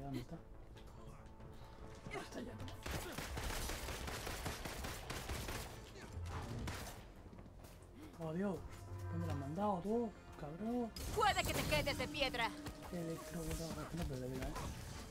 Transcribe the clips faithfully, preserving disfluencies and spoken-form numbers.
¿dónde está? ¿Dónde está ya? Oh, Dios. ¿Dónde lo han mandado tú, cabrón? Puede que te quedes de piedra. Electrocutado. No, pero de verdad, ¿eh?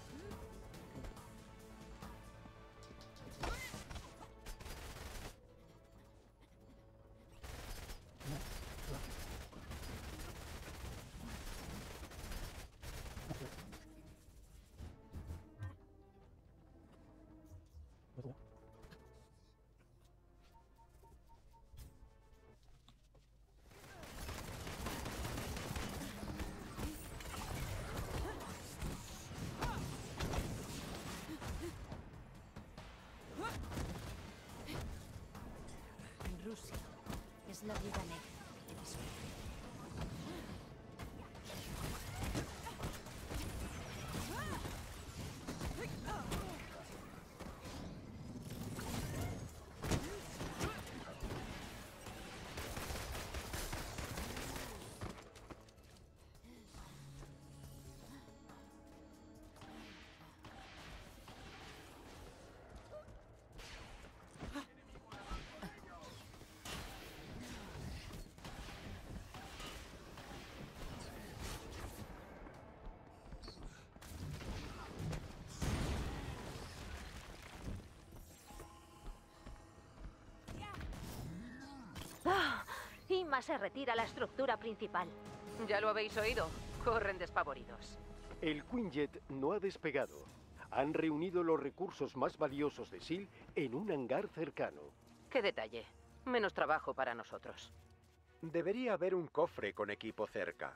En Rusia es la vida negra que te espera. Ima se retira a la estructura principal. Ya lo habéis oído. Corren despavoridos. El Quinjet no ha despegado. Han reunido los recursos más valiosos de S E A L en un hangar cercano. Qué detalle. Menos trabajo para nosotros. Debería haber un cofre con equipo cerca.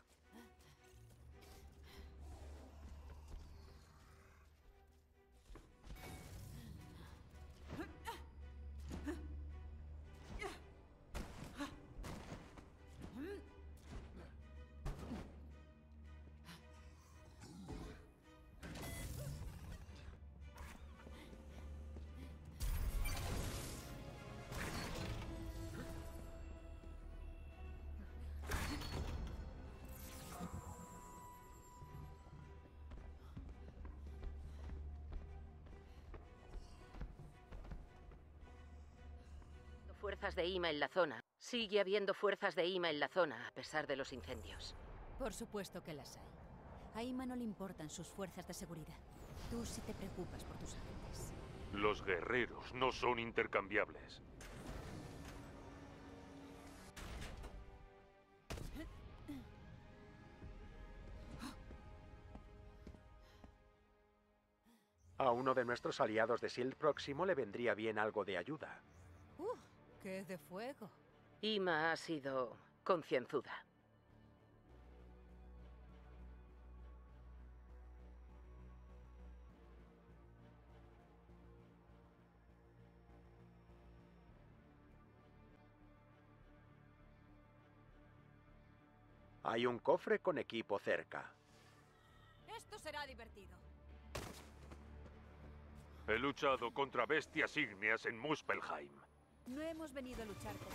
Fuerzas de Ima en la zona. Sigue habiendo fuerzas de Ima en la zona, a pesar de los incendios. Por supuesto que las hay. A Ima no le importan sus fuerzas de seguridad. Tú sí te preocupas por tus agentes. Los guerreros no son intercambiables. A uno de nuestros aliados de S E A L próximo le vendría bien algo de ayuda. ¡Uh! ¡Qué de fuego! Ima ha sido concienzuda. Hay un cofre con equipo cerca. Esto será divertido. He luchado contra bestias ígneas en Muspelheim. No hemos venido a luchar con...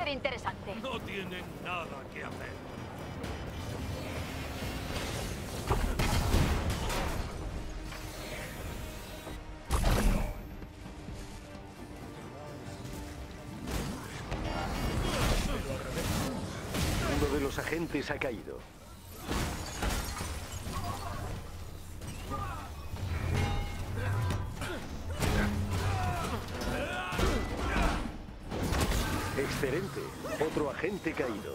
ser interesante. No tienen nada que hacer. Uno de los agentes ha caído. Excelente. Otro agente caído.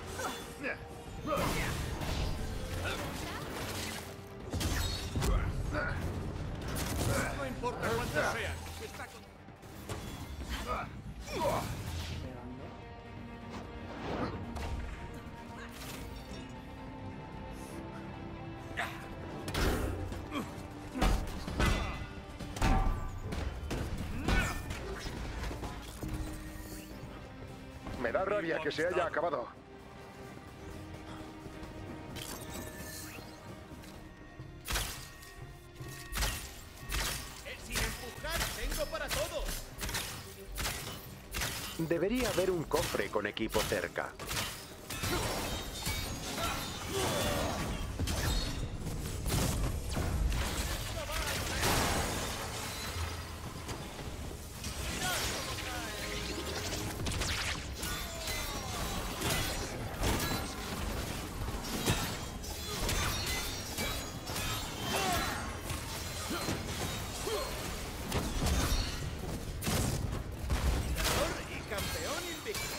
No importa cuántos sean. Está con... Me da rabia que se haya acabado. Sin empujar, tengo para todos. Debería haber un cofre con equipo cerca. Y campeón invicto.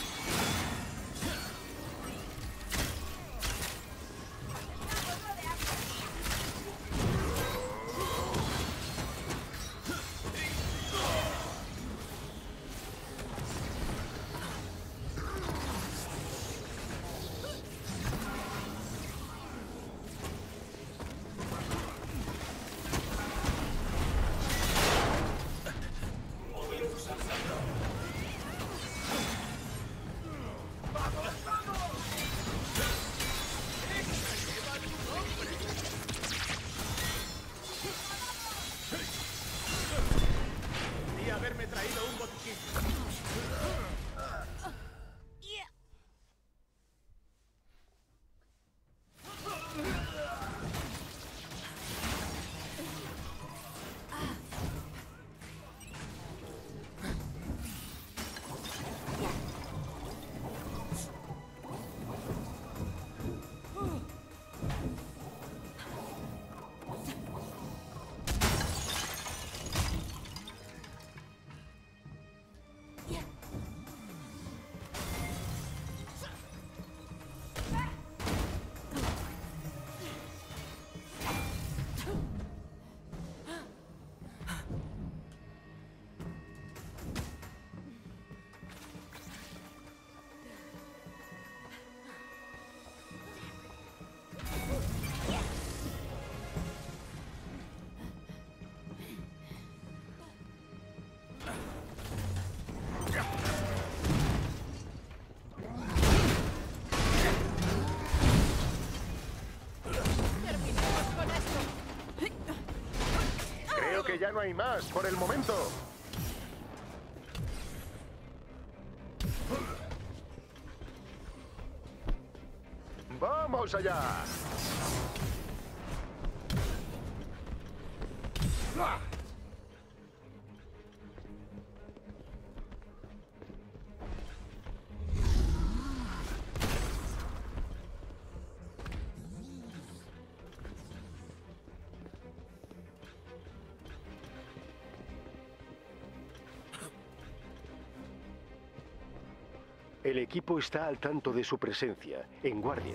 Y haberme traído un botiquín. Creo que ya no hay más por el momento. ¡Vamos allá! El equipo está al tanto de su presencia, en guardia.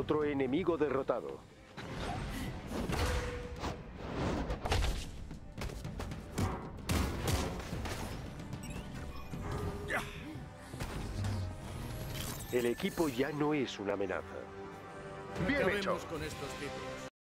Otro enemigo derrotado. El equipo ya no es una amenaza. Bien hecho. Acabemos con estos tipos.